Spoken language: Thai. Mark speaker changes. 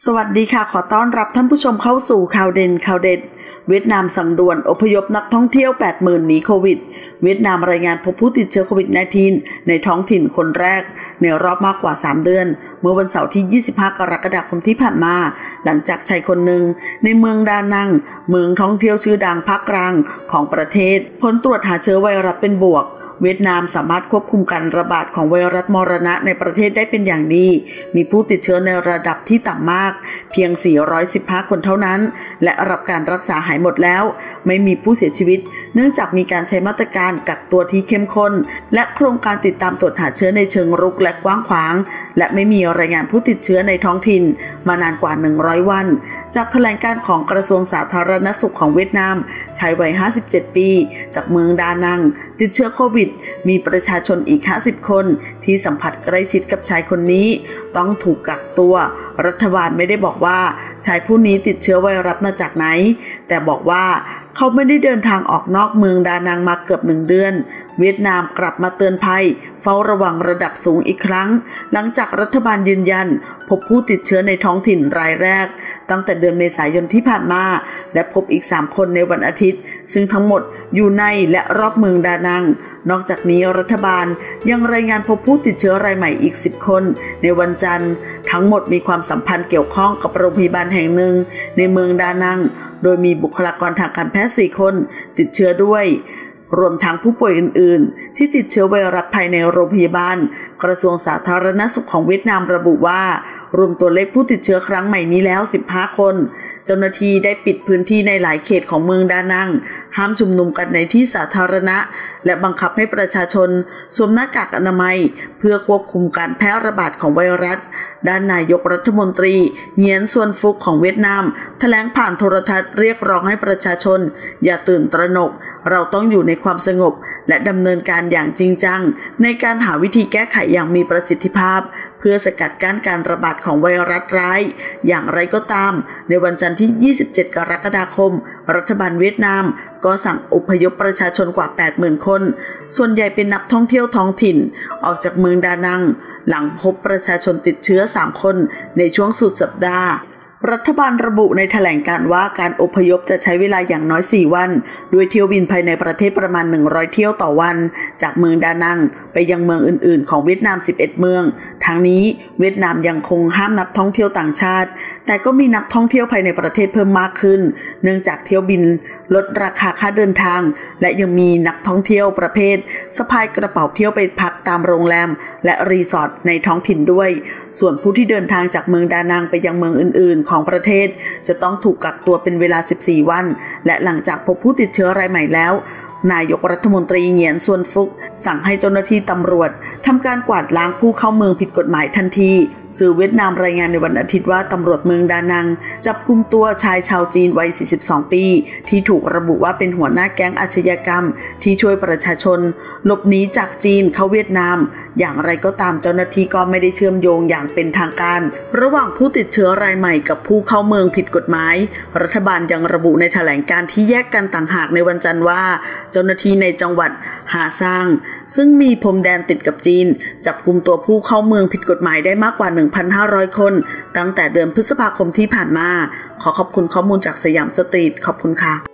Speaker 1: สวัสดีค่ะขอต้อนรับท่านผู้ชมเข้าสู่ข่าวเด่นข่าวเด็ดเวียดนามสั่งด่วนอพยพนักท่องเที่ยว 80,000 หนีโควิดเวียดนามรายงานพบผู้ติดเชื้อโควิด -19 ในท้องถิ่นคนแรกในรอบมากกว่า 3 เดือนเมื่อวันเสาร์ที่ 25 กรกฎาคมที่ผ่านมาหลังจากชายคนหนึ่งในเมืองดานังเมืองท่องเที่ยวชื่อดังภาคกลางของประเทศผลตรวจหาเชื้อไวรัสเป็นบวกเวียดนามสามารถควบคุมการระบาดของไวรัสมรณะในประเทศได้เป็นอย่างดีมีผู้ติดเชื้อในระดับที่ต่ำมากเพียง 415 คนเท่านั้นและรับการรักษาหายหมดแล้วไม่มีผู้เสียชีวิตเนื่องจากมีการใช้มาตรการกักตัวที่เข้มข้นและโครงการติดตามตรวจหาเชื้อในเชิงรุกและกว้างขวางและไม่มีรายงานผู้ติดเชื้อในท้องถิ่นมานานกว่า 100 วันจากแถลงการของกระทรวงสาธารณสุขของเวียดนามชายวัย 57 ปีจากเมืองดานังติดเชื้อโควิดมีประชาชนอีก 50 คนที่สัมผัสใกล้ชิดกับชายคนนี้ต้องถูกกักตัวรัฐบาลไม่ได้บอกว่าชายผู้นี้ติดเชื้อไวรัสมาจากไหนแต่บอกว่าเขาไม่ได้เดินทางออกนอกเมืองดานังมาเกือบ1 เดือนเวียดนามกลับมาเตือนภัยเฝ้าระวังระดับสูงอีกครั้งหลังจากรัฐบาลยืนยันพบผู้ติดเชื้อในท้องถิ่นรายแรกตั้งแต่เดือนเมษายนที่ผ่านมาและพบอีก3 คนในวันอาทิตย์ซึ่งทั้งหมดอยู่ในและรอบเมืองดานังนอกจากนี้รัฐบาลยังรายงานพบผู้ติดเชื้อรายใหม่อีก10 คนในวันจันทร์ทั้งหมดมีความสัมพันธ์เกี่ยวข้องกับโรงพยาบาลแห่งหนึ่งในเมืองดานังโดยมีบุคลากรทางการแพทย์4 คนติดเชื้อด้วยรวมทั้งผู้ป่วยอื่นๆที่ติดเชื้อไวรัสภายในโรงพยาบาลกระทรวงสาธารณสุขของเวียดนามระบุว่ารวมตัวเลขผู้ติดเชื้อครั้งใหม่นี้แล้ว15 คนเจ้าหน้าที่ได้ปิดพื้นที่ในหลายเขตของเมืองดานังห้ามชุมนุมกันในที่สาธารณะและบังคับให้ประชาชนสวมหน้ากากอนามัยเพื่อควบคุมการแพร่ระบาดของไวรัสด้านนายกรัฐมนตรีเหงียนซวนฟุกของเวียดนามแถลงผ่านโทรทัศน์เรียกร้องให้ประชาชนอย่าตื่นตระหนกเราต้องอยู่ในความสงบและดำเนินการอย่างจริงจังในการหาวิธีแก้ไขอย่างมีประสิทธิภาพเพื่อสกัดกั้นการระบาดของไวรัสร้ายอย่างไรก็ตามในวันจันทร์ที่ 27 กรกฎาคมรัฐบาลเวียดนามก็สั่งอพยพประชาชนกว่า 80,000 คนส่วนใหญ่เป็นนักท่องเที่ยวท้องถิ่นออกจากเมืองดานังหลังพบประชาชนติดเชื้อ3 คนในช่วงสุดสัปดาห์รัฐบาลระบุในแถลงการณ์ว่าการอพยพจะใช้เวลาอย่างน้อย4 วันด้วยเที่ยวบินภายในประเทศประมาณ100 เที่ยวต่อวันจากเมืองดานังไปยังเมืองอื่นๆของเวียดนาม11 เมืองทั้งนี้เวียดนามยังคงห้ามนักท่องเที่ยวต่างชาติแต่ก็มีนักท่องเที่ยวภายในประเทศเพิ่มมากขึ้นเนื่องจากเที่ยวบินลดราคาค่าเดินทางและยังมีนักท่องเที่ยวประเภทสะพายกระเป๋าเที่ยวไปพักตามโรงแรมและรีสอร์ทในท้องถิ่นด้วยส่วนผู้ที่เดินทางจากเมืองดานังไปยังเมืองอื่นๆของประเทศจะต้องถูกกักตัวเป็นเวลา14 วันและหลังจากพบผู้ติดเชื้อรายใหม่แล้วนายกรัฐมนตรีเหงียนซวนฟุกสั่งให้เจ้าหน้าที่ตำรวจทำการกวาดล้างผู้เข้าเมืองผิดกฎหมายทันทีสื่อเวียดนามรายงานในวันอาทิตย์ว่าตำรวจเมืองดานังจับกุมตัวชายชาวจีนวัย 42 ปีที่ถูกระบุว่าเป็นหัวหน้าแก๊งอาชญากรรมที่ช่วยประชาชนหลบหนีจากจีนเข้าเวียดนามอย่างไรก็ตามเจ้าหน้าที่ก็ไม่ได้เชื่อมโยงอย่างเป็นทางการระหว่างผู้ติดเชื้อรายใหม่กับผู้เข้าเมืองผิดกฎหมายรัฐบาลยังระบุในแถลงการที่แยกกันต่างหากในวันจันทร์ว่าเจ้าหน้าที่ในจังหวัดหาซางซึ่งมีพรมแดนติดกับจีนจับกุมตัวผู้เข้าเมืองผิดกฎหมายได้มากกว่า 1,500 คนตั้งแต่เดือนพฤษภาคมที่ผ่านมาขอขอบคุณข้อมูลจากสยามสตรีทขอบคุณค่ะ